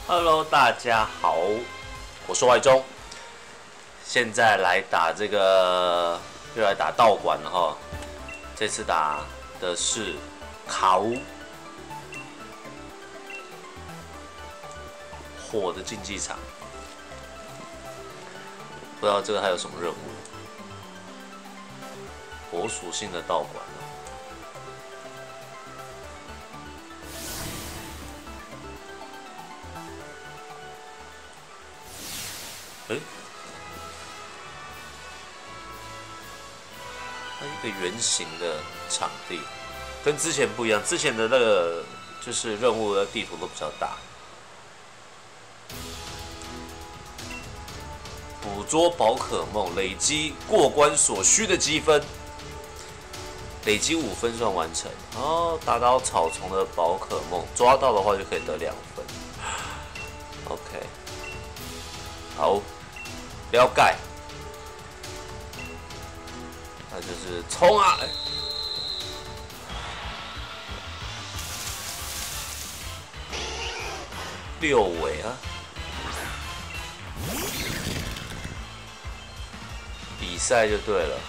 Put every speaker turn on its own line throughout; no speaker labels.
Hello， 大家好，我是外中，现在来打这个，又来打道馆了哈。这次打的是卡乌火的竞技场，不知道这个还有什么任务？火属性的道馆。它一个圆形的场地，跟之前不一样。之前的那个就是任务的地图都比较大。捕捉宝可梦，累积过关所需的积分，累积5分算完成。哦，打倒草丛的宝可梦，抓到的话就可以得2分。OK， 好。了解，那就是冲啊！6尾啊，比赛就对了。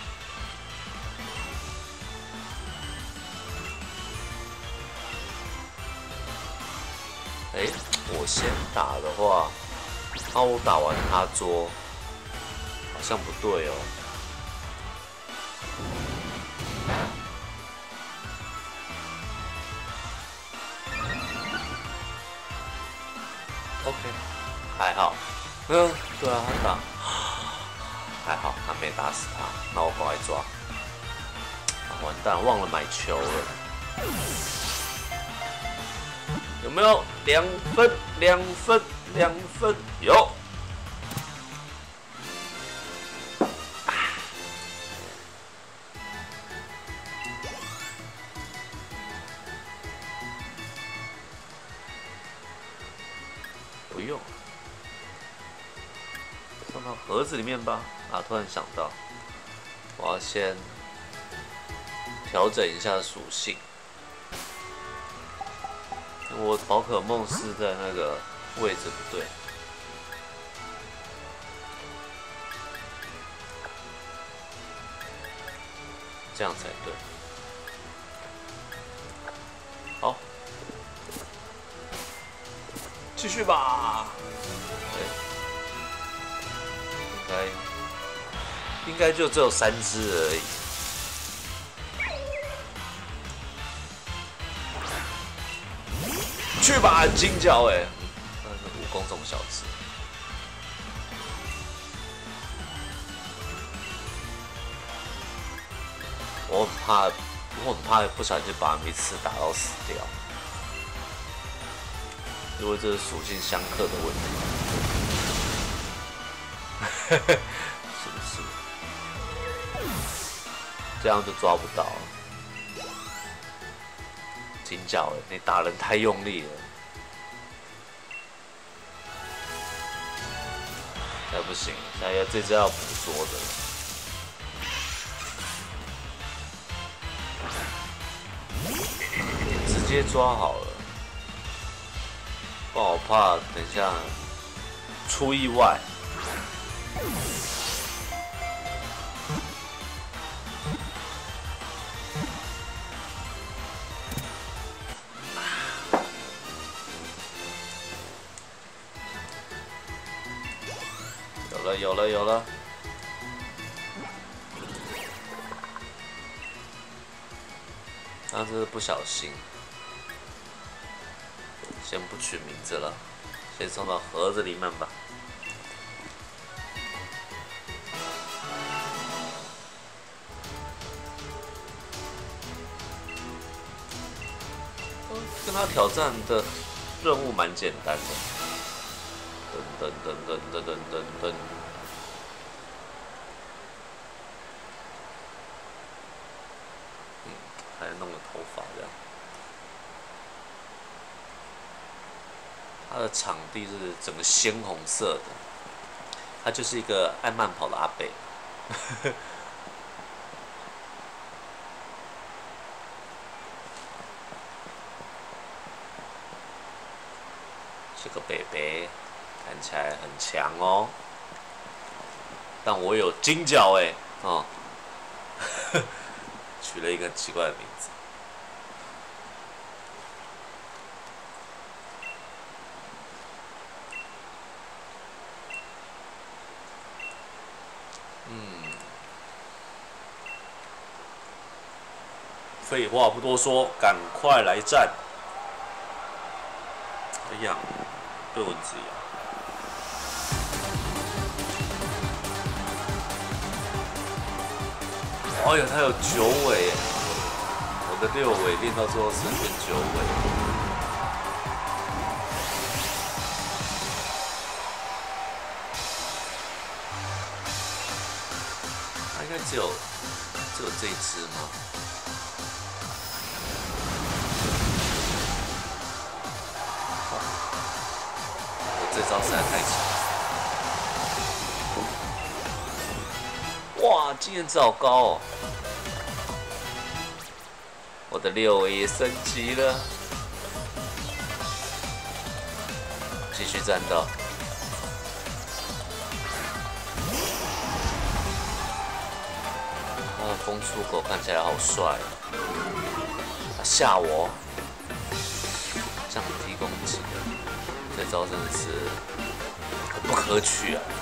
我先打的话，那我打完他捉。好像不对哦。OK， 还好。对啊，他打还好，他没打死他。那我赶快抓。完蛋，忘了买球了。有没有2分？2分？2分？有。不用，放到盒子里面吧。啊，突然想到，我要先调整一下属性。我宝可梦是在那个位置不对，这样才对。好。继续吧，应该就只有3只而已。去吧，金角那是蜈蚣这么小只，我很怕不小心把它一次打到死掉。因为这是属性相克的问题，是不是？这样就抓不到了。金角你打人太用力了，那不行，现在这只要捕捉的了，直接抓好了。不然我怕等一下出意外。有了。刚这是不小心。先不取名字了，先送到盒子里面吧。跟他挑战的任务蛮简单的。噔，还弄个头发这样。它的场地是整个鲜红色的，他就是一个爱慢跑的阿伯。 这个北北看起来很强哦，但我有金角哎，哦，取了一个很奇怪的名字。废话不多说，赶快来战！哎呀，被蚊子咬。哎呀，他有9尾，我的6尾练到最后剩下9尾。他应该只有这一只吗？这招实在太强！哇，经验值好高哦！我的6也升级了，继续战斗。他的风出口看起来好帅哦！他吓我，降低攻击。这招真的是很不可取啊！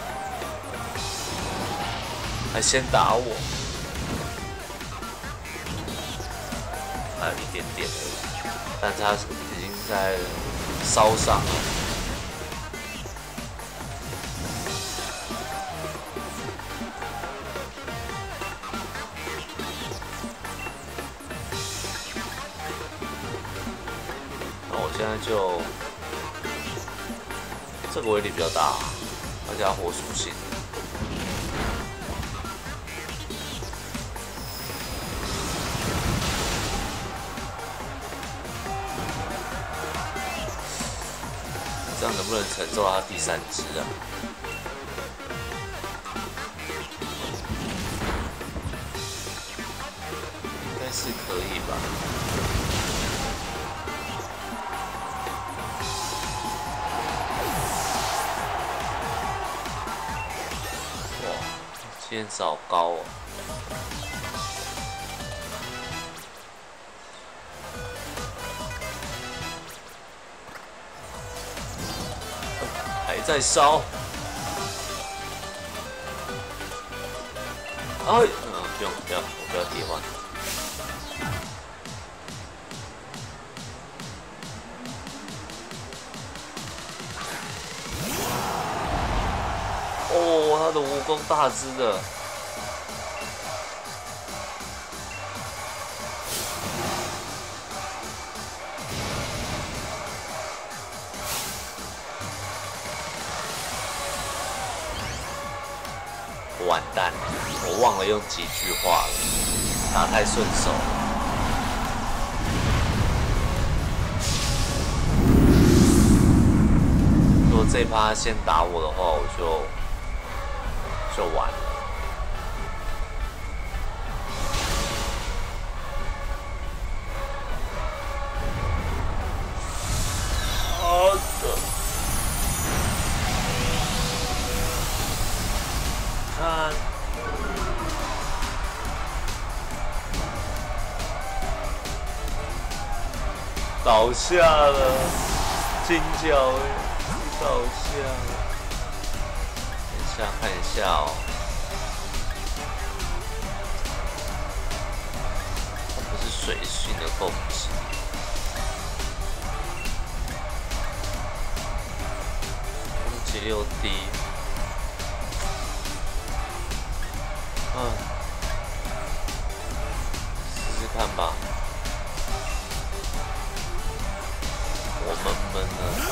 还先打我，还有一点点而已，但他已经在烧上了。那我现在就。这个威力比较大，而且它火属性。这样能不能承受它第3只啊？应该是可以吧。经验值好高哦！还在烧。哎，不用，我不要替换。哦，他的蜈蚣大只的。完蛋，我忘了用几句话了，打太顺手了。如果这一趴先打我的话，我就完了。好的，看。倒下了，金角哎，倒下了。等一下看一下哦，它不是水性的攻击，攻击6滴。试试看吧。我闷了，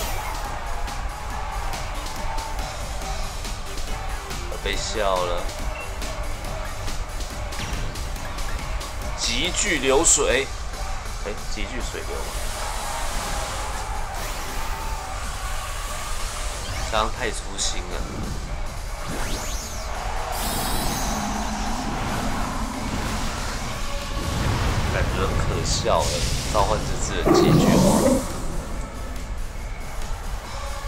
我被笑了。急剧流水，急剧水流吗？这样太粗心了。感觉很可笑了，召唤之子的急剧王。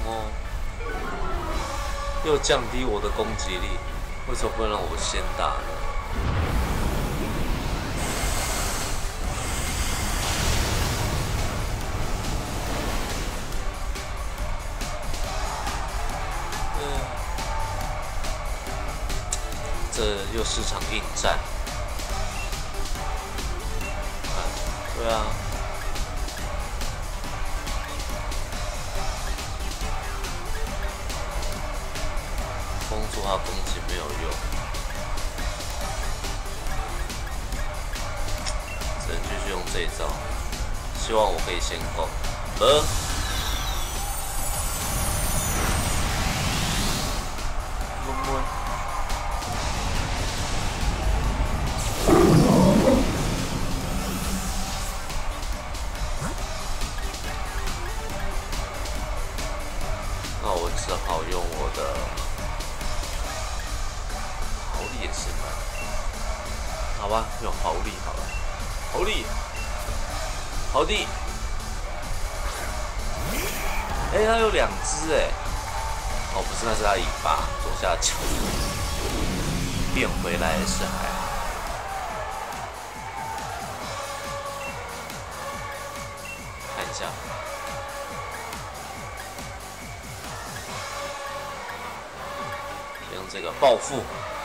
哦，又降低我的攻击力，为什么不能让我先打呢？这又是场硬战。对啊。封住他攻击没有用，只能继续用这一招。希望我可以先攻了。那我只好用我的豪力也行吧，好吧，用豪力好了，豪力，豪力，哎，它有2只哎，哦不是，那是它尾巴左下角，变回来是还好。看一下。用这个报复，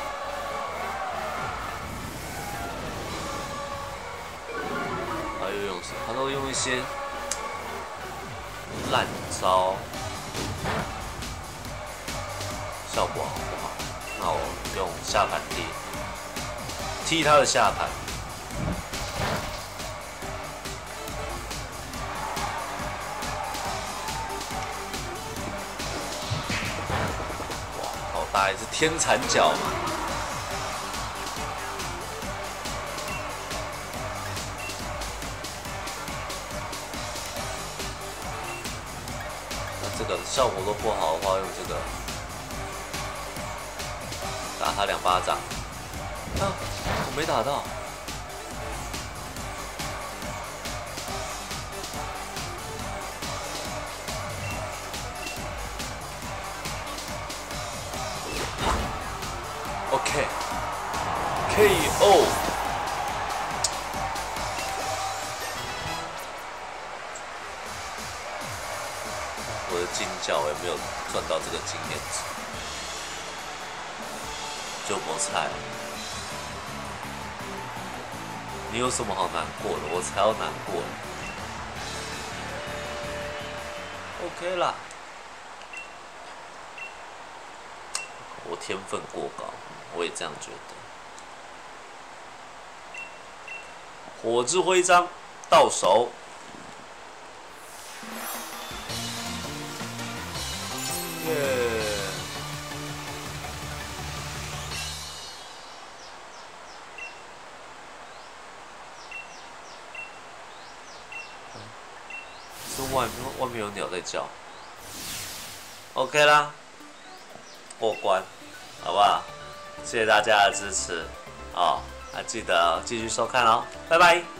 他又用什么？他都用一些烂招，效果好不好？那我用下盘踢他的下盘。还是天蚕角嘛，那这个效果都不好的话，用这个打他2巴掌。啊，我没打到。OK，KO。我的金角也没有赚到这个经验值，就没菜。你有什么好难过的？我才要难过。OK 啦，我天分过高，我也这样觉得。火之徽章到手，耶！是外面有鸟在叫。OK 啦，过关，好不好？谢谢大家的支持，哦。记得继续收看哦，拜拜。